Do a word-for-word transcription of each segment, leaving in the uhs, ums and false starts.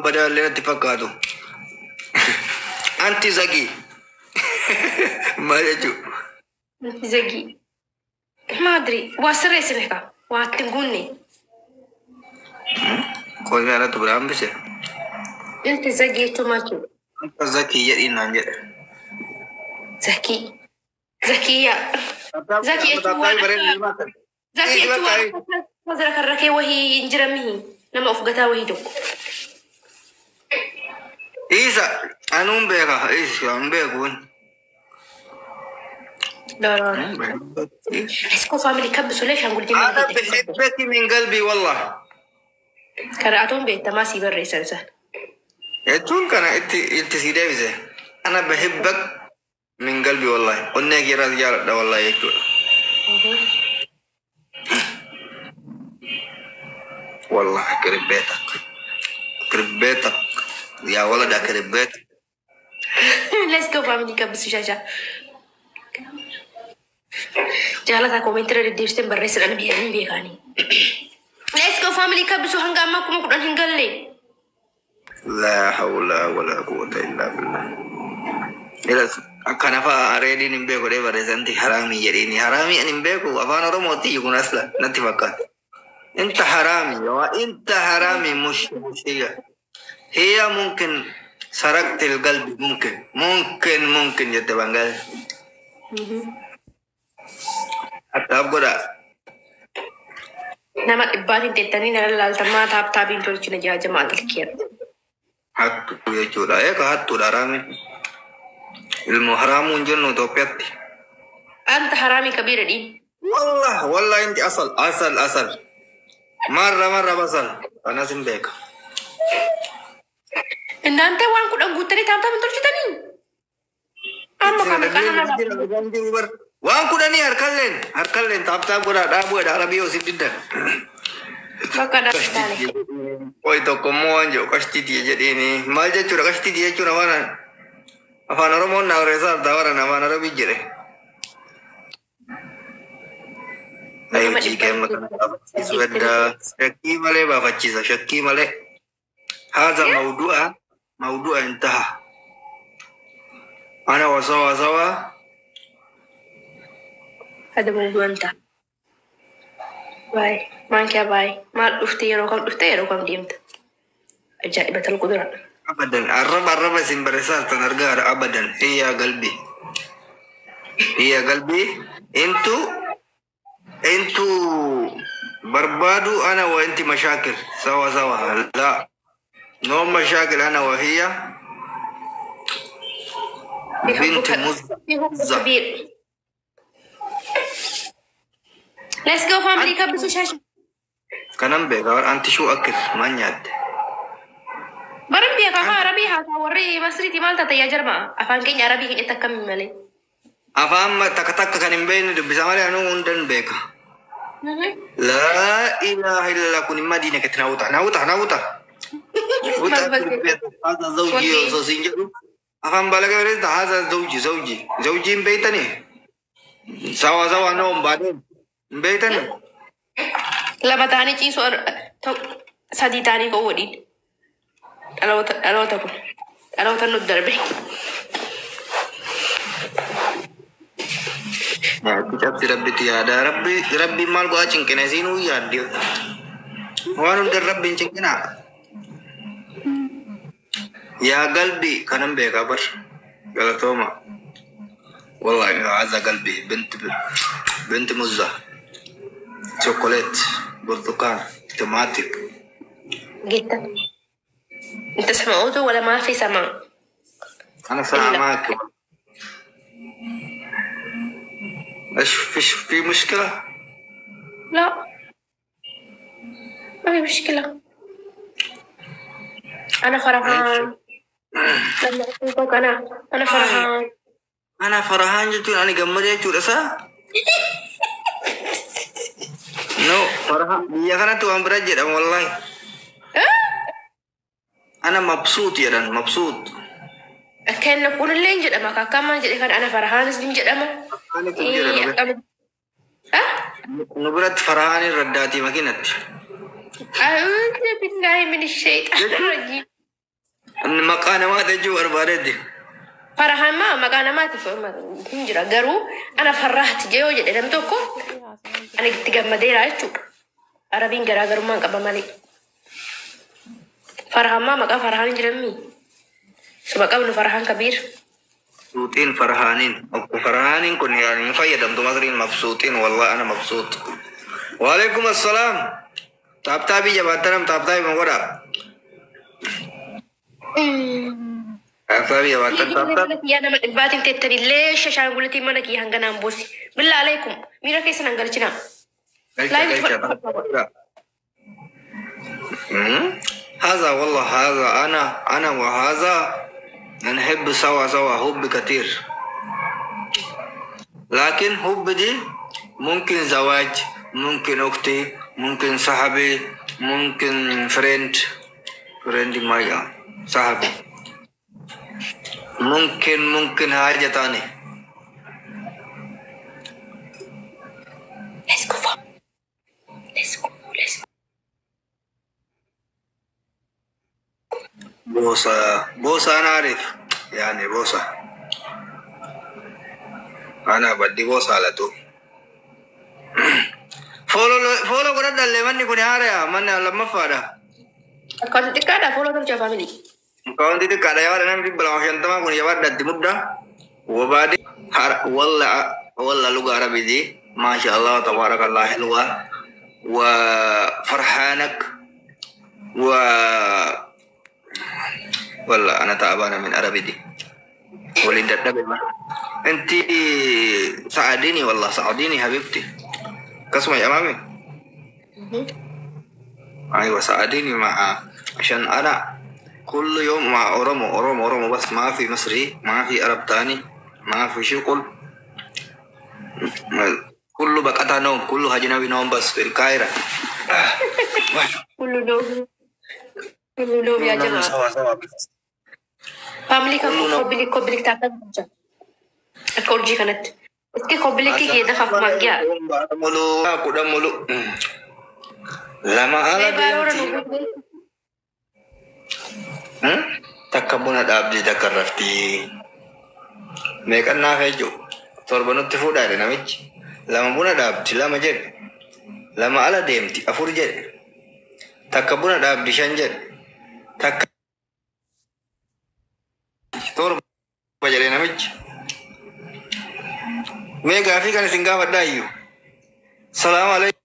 أبدا اللي نتفقدوا أنت زكي ما يجو أنت زكي ما أدري واسر اسمك واتنقولني كوي أنا تبرام بس أنت زكي توماتو أنت زكي يا إنا نجد زكي زكية زكي توان زكي توان وزرك الركي وهي إنجرمه لما أفقتها وهي دوك إيسا أنا أمبيكا إيسا أمبيكون لا لا اسكو فاميلي كبسوا ليش هنقول دي أنا بحبك من قلبي والله كراتون بيت تماسي بري سنسان يتون كان إنت إنت سيدي بزه أنا بحبك من قلبي والله قلنا كي رجال ده والله يكتور والله كرب بيتك كرب بيتك يا ولد كرب بيتك let's go family كبسوا شاشة جالتها كومنتر الديرستين بريس الأنا بيعني بيغاني let's go family كبسوا هنقامكم كنا هنقلي لا حول ولا قوة إلا بالله إذا كان فاريدي نبيكو ده بريزنتي حرامي يريني حرامي نبيكو أفانا رموتي يكون أصلا نتفقد أنت حرامي وأنت حرامي مش مشكلة هي ممكن سرقت القلب ممكن ممكن ممكن يتبنغل حتى أبغى nama ibatin tetani na laltama tap tapin tol china jaja madal kier حتى يجولا إيه كهات تدارامي المحرم ونجنو توبيت anta harami kabira din والله والله أنت أصل أصل أصل مرة مرة بصل أنا سنبيك nante wan ku dan gutari tap tapin tol chitani amma kami kana وان كوداني هركلن هركلن تاب تاب كودا دابو دا عربي وسيددا bakada dale Oi to como anjo kasti dia jadi ini malja cura kasti dia cura mana apa naro mau na resa tawara na mana rabi jere ayo jika makan sudah syaki male bapak cisa syaki male هذا موضوع موضوع انتهى أنا وسوا سوا هذا موضوع انتهى باي ما كيا باي ما دفتي رقم دفتي رقم ديمت أجائب القدرة أبدا الرب الرب سنبرسال تنرجع أبدا هي قلبي هي قلبي انتو انتو بربادو أنا وأنت مشاكل سوا سوا لا نو مشاكل أنا وهي بنت مزة كبير let's go family كبسوا شاشة كنام بيغار أنت شو أكل ما نياد برم بيا كها عربي هتوري مصري تمال تتيا جرما أفان كين عربي كين يتكمل مالي أفهم ما تك تك كنام بين بسماري أنو عندن بيكا لا إله إلا الله كوني مدينة كتناوتا ناوتا ناوتا هذا زوجي وزوجي أفهم بالك بريد هذا زوجي زوجي زوجي بيتني سوا سوا نوم بعدين بيتني لما تاني شيء صار تو سادي تاني كودين ألو ت ألو تقول ألو تنو الدربي كتاب ربي تيادا ربي ربي مال gua cingkena sinu ya dia wanu der rabbi cingkena يا قلبي كان بيك أبر قالت توما والله عز قلبي بنت بنت مزة شوكولات برتقال توماتيك جدا أنت سمعته ولا ما في سمع أنا سامعك إيش فيش في مشكلة لا ما في مشكلة أنا فرحان لما أشوفك أنا أنا فرحان أنا فرحان جدا أنا جمر يا جورسا نو فرحان يا كنا تو أمبرج جدا والله أنا مبسوط يا دان مبسوط كان نقول اللي نجد أما كمان جد كان أنا فرحان سنجد أما أنا كنت أنا ها نبرت فرحان رداتي ما كنت أعوذ بالله من الشيطان الرجيم مكان ما تجوا أربعة فرحان ما مكان ما تفهم قرو أنا فرحت جيو جد لم توكو أنا قلت قبل مدير عيشو عربين قرا قرو ما قبل مالي فرحان ما مكان فرحان جرمي سبق قبل فرحان كبير مبسوطين فرحانين فرحانين كن يعني فايدة أنتم مصريين مبسوطين والله أنا مبسوط وعليكم السلام تاب تابي جباتنا تاب تابي مغورا تاب تابي جباتنا تاب تاب يا أنا باتين تتري ليش عشان قلتي منك يا هنغنا بوسي بالله عليكم ميرا كيس نانغالشنا لا هذا والله هذا أنا أنا وهذا نحب سوا سوا حب كتير لكن حب دي ممكن زواج ممكن أختي ممكن صاحبي ممكن فريند فريند مايا صاحبي ممكن ممكن حاجة تانية let's go let's go let's go بوسة بوسة أنا أعرف يعني بوسة أنا بدي بوسة على طول فولو فولو كده اللي مني كوني هاريا من لما فادا كنت تكادا فولو تمشي فاميلي كنت تكادا يا ولد نمشي بلا عشان تما كوني يبغى دتي مبدا وبعد هار والله والله لغة عربي دي ما شاء الله تبارك الله حلوة وفرحانك و والله أنا تعبانة من عربي دي ولدت دبل أنت ساعديني والله ساعديني حبيبتي كسمة يا مامي أيوة ساعديني مع عشان أنا كل يوم مع أورومو أورومو أورومو بس ما في مصري ما في عرب تاني ما في شغل كله بقطع نوم كله هجنوي نوم بس في القاهرة كله نوم كله نوم يا جماعة سوا سوا فاميلي كم كوبلي كوبلي تعتقد الكورجي كانت اسكي كوبلي كي كده خف مجيا ملو aku dah mulu lama ala hmm takabuna abdi takarrafti mereka na fejo torbanut fuda de namich lama buna abdi lama jed lama ala demti afur jed takabuna abdi shanjed tak tor bajare namich mega fi kan singa wadayu salam alaikum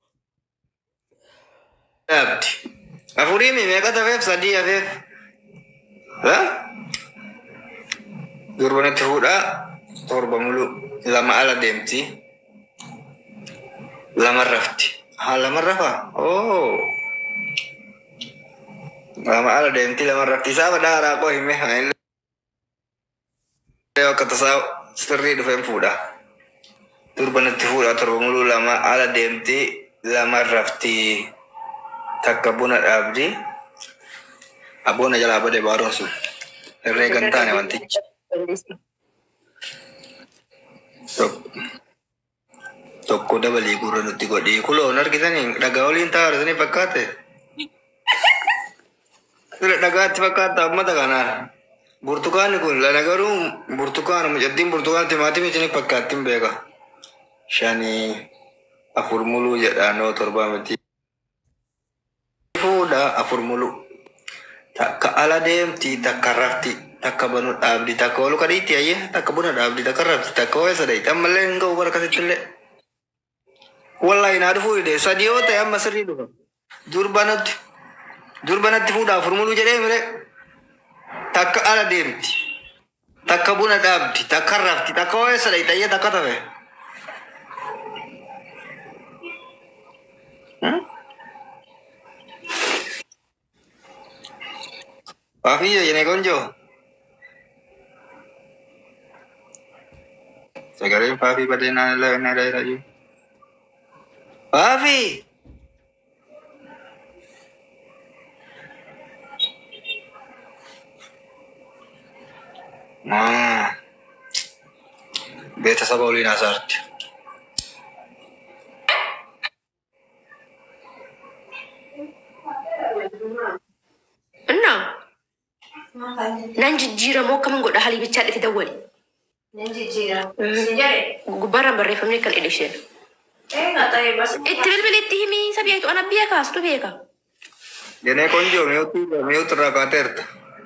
abdi afuri mi mega ta vef sadia vef ha gurbana tuda torba mulu lama ala demti lama rafti ha lama rafa oh lama ala demti lama rafti sama dara ko hime ha leo kata sa seri do fem fuda turbana tuda torba mulu lama ala demti lama rafti takabuna abdi abona jala abade barosu regantane wanti tok tokko dabali guru nuti godi kulo nar kita ni daga olin tar sini pakate tidak daga pakata mata kana burtukan kun la nagaru burtukan mujaddim burtukan timati mi sini pakatim bega shani afur mulu jadano torba mati fuda afur mulu tak ka ala dem ti takarafti takabanu abdi takolu kaditi aye takabuna abdi takarafti takoy sadai tamalen go barakatille wallahi na dufu de sadio ta amma sirri do durbanat durbanat fuda formulu jere mere tak ala dem ti takabuna abdi takarafti takoy sadai taye takatawe Papi ya ini konjo. Sekarang papi pada nala nala lagi. Papi. Nah. Beta saboli nasart. Enam. نانجي جيرا مو كمان قد حالي بتشاد في دولي نانجي جيرا سجاري غبارة بري فمني كان إليشين إيه طيب بس التبل بلتهمي سبيعتو أنا بيكا أستو بيكا Jene konjo meutu meutu rakaterta.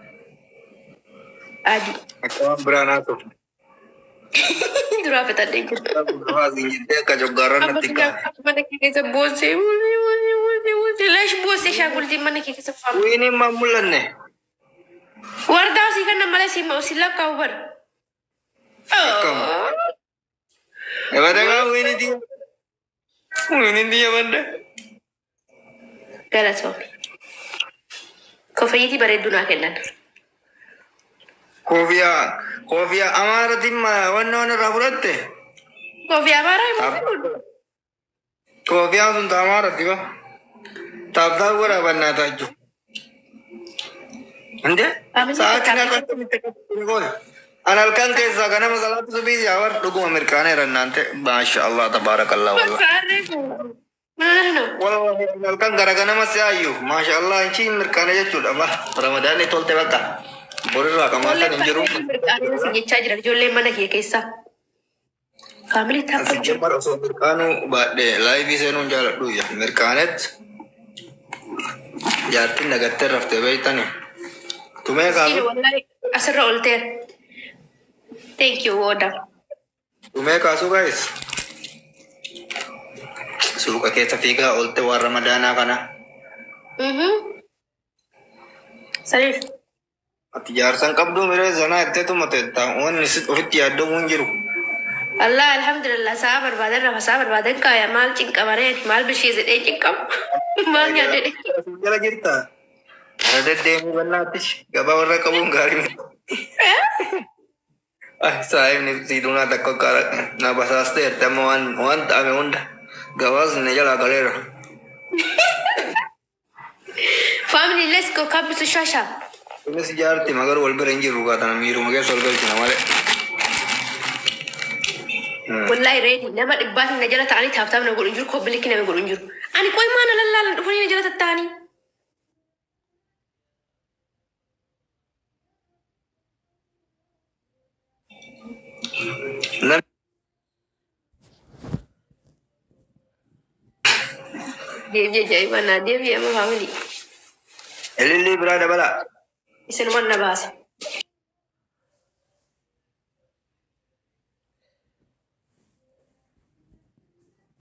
Adi. Akawan berana tu. Dura apa tadi? Dua zinjite kajogaran natika. Mana kita sebose, wuli wuli wuli wuli. Lash bose syakul di mana kita sefam. Ini mamulan ne. Warda sih kan nama lesi mau silap kau ber. Oh. Eh pada kau ini dia. Ini dia benda. Galas kau. Kofiyiti bareeduna kennan. Kofiya kofiya amara timma wanna wanna raburatte. Kofiya amara imu. Kofiya sun amara tiba. Tabda gora banna taju. Ande? Saat ini aku minta kau. Anal kan kesa karena masalah tu sebi jawar dukung Amerikane rannante. Masya Allah tabarakallah wallah. Walau kan gara-gara masih ayu, masya Allah ini merkane aja sudah bah Ramadan itu tolte baka, boleh lah kamu kan injuru. Merkane sih cajar jolle mana kia kisah. Family tak. Asal cemar asal merkanu bade live bisa nunjuk dulu ya merkanet. Jadi naga teraf tebaitan ya. Tumeh kasu. Asal rolte. Thank you Oda. Tumeh kasu guys. Suka kita figa olte war Ramadana kana. Mhm. Sarif. Ati jarsan kabdo mere zana ette tu mate ta on nisit orit yaddo munjiru. Allah alhamdulillah sabar badan rafa sabar badan kaya mal cingka mare mal beshi zede cingkam. Mal nyade. Jala jirta. Ada demo banna tish gaba warra kabun garim. Ah saya ni tiduna takko kara na basaste tamuan wan ame unda. Gawaz ne jala galera. Family let's go kabus shasha. Ini sejarti magar walber enjir ruga tan miru magar solgal tina male. Wallahi ready nama dibbat najala tani tab tab nagul unjur ko biliki na nagul unjur. Ani koy mana lalla dufani najala tatani. Nan dia dia jai mana dia dia sama family. elili berada bala. Isen mana bahasa.